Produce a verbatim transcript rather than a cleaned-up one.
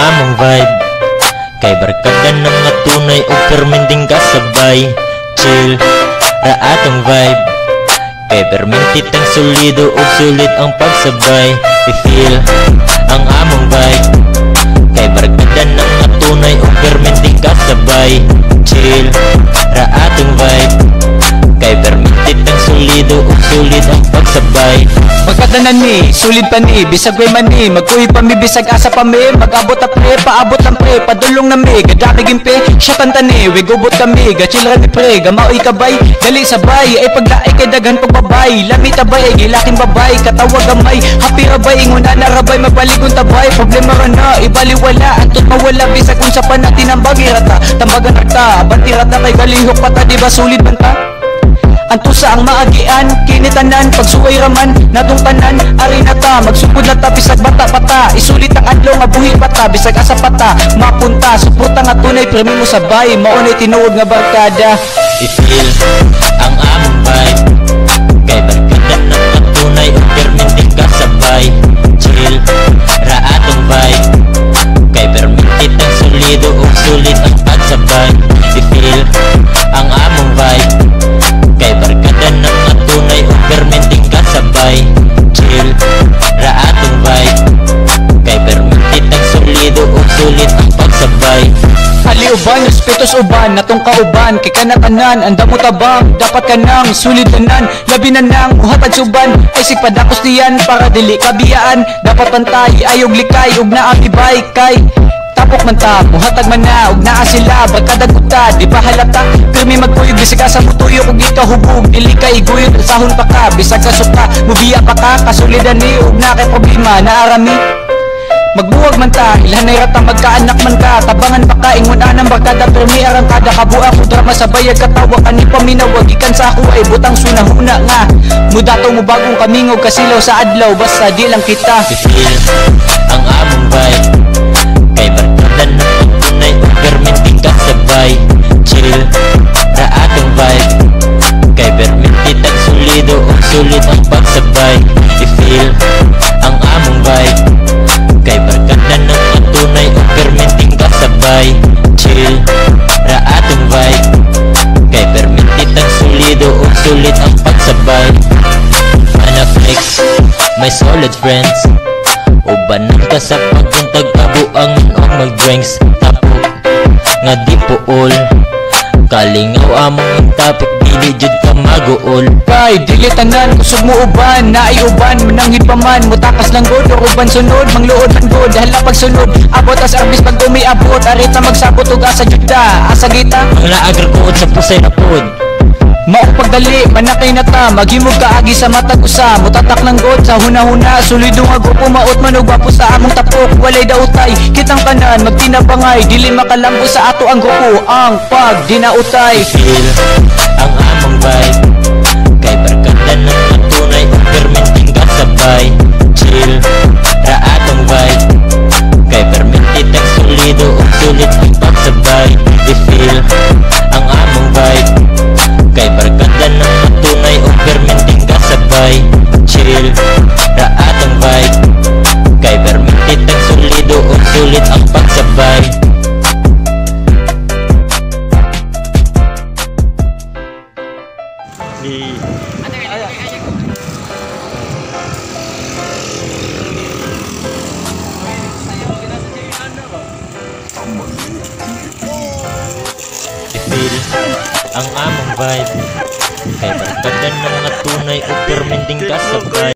among vibe. Kay barkada na nga tunay o perminting kasabay. Chill ra atong vibe. Kay perminti tang solido o sulit ang pagsabay. I-feel ang among vibe. Kay barkada na nga tunay o perminting kasabay. Chill ra atong vibe. Kay perminti tang solido o sulit ang pagsabay. Magkadanan mi, sulit pa ni, bisag way man ni, magkuhi pa mi, bisag asa pa mi, mag-abot a pre, paabot ang pre, padulong na mi, gadaki gimpe, siya kanta ni, wigubot kami, gachilra ni pre, gamaoy kabay, dali sabay, ay paglaay kay daghan pagbabay, lami tabay, ay gilaking babay, katawag gamay, happy rabay, inguna na rabay, mabaligon tabay, problema ra na, ibaliwala, antot mawala, bisag kung sa panatin ang bagirata, tambagan rata, bantirata kay galihok pata, di ba sulit banta? Anto sa ang maagian, kinitanan, pagsuway raman, natong tanan, ari na ta, magsugod na ta, bisag bata-bata, isulit ang adlaw nga buhi bata, bisag asa pata, mapunta, suporta nga tunay, premi mo sabay, maunay tinuod nga barkada. I-feel ang among vibe. Kay barkada na nga tunay o perminting kasabay. Chill ra atong vibe. Kay perminti tang solido o sulit ang pagsabay. I-feel ang among vibe. Kay barkada na nga tunay o perminting kasabay. Chill ra atong vibe. Kay perminti tang solido o sulit ang pagsabay. Haliuban, respetos uban, natong kauban, kay kanatanan, anda mo tabang, dapat ka nang sulidanan, labi na nang muhatag suban, ay sigpadakos diyan, para dili kabiyaan, dapat pantay, ayog likay, ug naa ibay kay tapok man ta, muhatag man na, ug naa sila, bagkadaguta, di ba halata, pirmi magkuyog, bisag asa mo tuyok, ug ikaw hubog, dili ka iguyod, sahon pa ka, bisag kasuka, mubiya pa ka, kasulidan ni, ug na kay problema, naarami. Magbuwag man ta, ilhanay rata magkaanak man ka, tabangan pa ka, ingon anang barkada, permi arang kada, kabuak o drama sa bayag katawa, kani paminawag, ikan sa ako ay butang sunahuna nga, mudato mo bagong kamingog, kasilaw sa adlaw, basta di lang kita. I-feel ang among vibe. Kay barkada na ang tunay o perminting kasabay. Chill ra atong vibe. Kay perminti tang solido o sulit ang pagsabay. I-feel ang among vibe. Kay barkada na ang tunay o perminting kasabay. Chill ra atong vibe. Kay perminti tang solido o sulit ang pagsabay. Mana flex, my solid friends. Uban ka sa pagkuntag kabuang o mag-drinks. Tapok nga di puol, kalingaw among tapik, dili jud ka maguol. Kay dili tanan, kusog mo uban, naay uban, mananghid pa man, mutakas lang god, o uban sunod, mangluod man god, hala pagsunod, abot as arbis pag umiabot, arita magsabot ug asa juta, asa gita, ang naagar kuot sa pusay na pod. mao pagdali, manakay na ta, maghimog kaagi sa matag usa, mutatak ng god sa huna-huna, sulido nga gupo, maot man og wapo sa among tapok, walay dautay, kitang kanan, magtinabangay, dili makalambo sa ato ang grupo, ang pag dinautay. I-feel ang among vibe. Kay barkada na nga tunay o perminting kasabay. Chill ra atong vibe. Kay perminti tang solido o sulit ang pagsabay. I-feel ang among vibe. Kay barkada na nga tunay o perminting kasabay. Chill ra atong vibe. Kay perminti tang solido o sulit ang pagsabay. Di I-feel ang among vibe. Kay barkada na nga tunay o perminting kasabay.